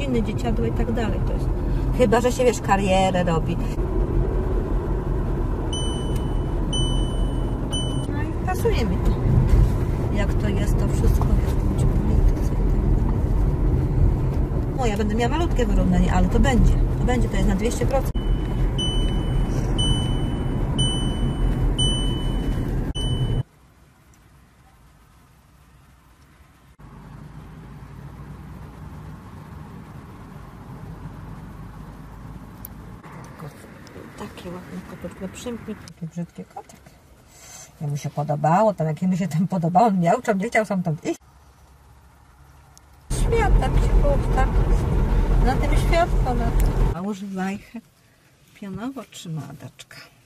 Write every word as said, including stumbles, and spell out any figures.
urodziny, dzieciadło i tak dalej. To jest, chyba że się, wiesz, karierę robi. No i pasuje mi to. Jak to jest, to wszystko jest w polityce. No ja będę miała malutkie wyrównanie, ale to będzie. To będzie, to jest na dwieście procent. Takie ładne kotuczne przymknij. Taki brzydki kotek. Jemu się podobało, tam jak mi się tam podobało, on miał, czy nie chciał sam tam iść. Światek się tak na tym światło. Na tym. Używaj pionowo trzyma Adaczka.